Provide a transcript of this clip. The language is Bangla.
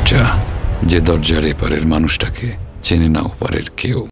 দরজা, যে দরজার এপারের মানুষটাকে চেনে না ওপারের কেউ।